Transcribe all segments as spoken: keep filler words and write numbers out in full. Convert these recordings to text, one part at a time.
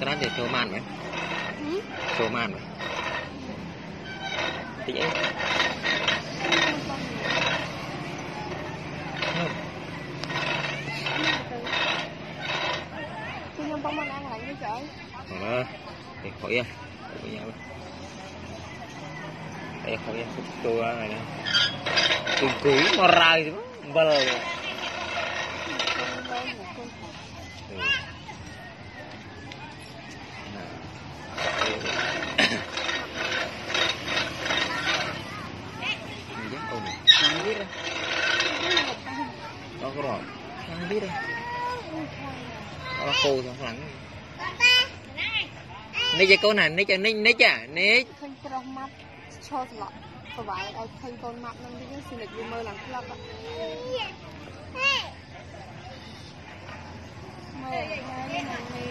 cái đó thì thua man vậy thua man vậy thì vậy tôi không bông ăn lại với trời ờ thì khỏi à đây khỏi tôi này nè tôi cúi mà rai chứ bờ Không biết đâu. Đó có rồi. Không biết đâu. Đó là khô trong lắng. Nít cho cô này, nít cho nít, nít à, nít. Khanh trong mắt cho lọ. Có phải ở khanh con mắt năng đi xin lịch đi mơ làm club ạ. Mơ này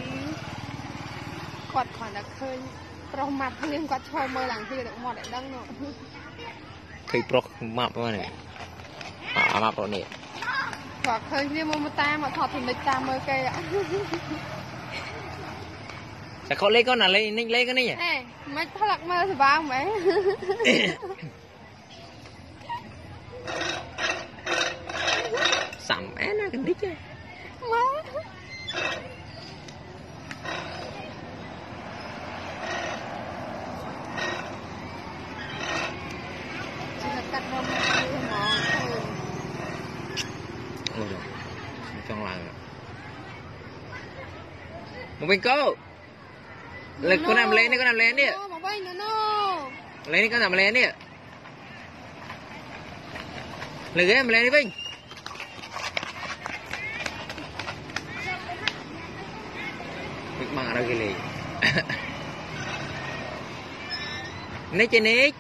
quạt khỏi đã khơi trong mặt nhưng quạt cho mơ làm khi được mọt để đăng rồi. Khi pro map thôi này. À map rồi nè. Quạt khơi như mơ ta mà thọt thì mình ta mơ cây ạ. Sao khó lấy con nào lấy lấy cái này nhỉ? Ê, mấy thằng lạc mơ thì bao mấy. Sắm é nó cái đít chứ. Má. Chỉ là cắt rong như mòn thôi. Ôi rồi, trong làng rồi. Một bên cô. Lực con nằm lên đi, con nằm lên đi. Một bên nữa nó. Lên đi, con nằm lên đi. Lực em lên đi Vinh. Vinh bằng ở đâu kì lì. Nít chứ nít.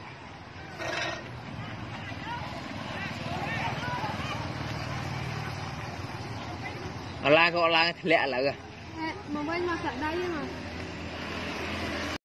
Ở la cô ở la lẹ lại rồi. Một bên mà sẵn đây mà.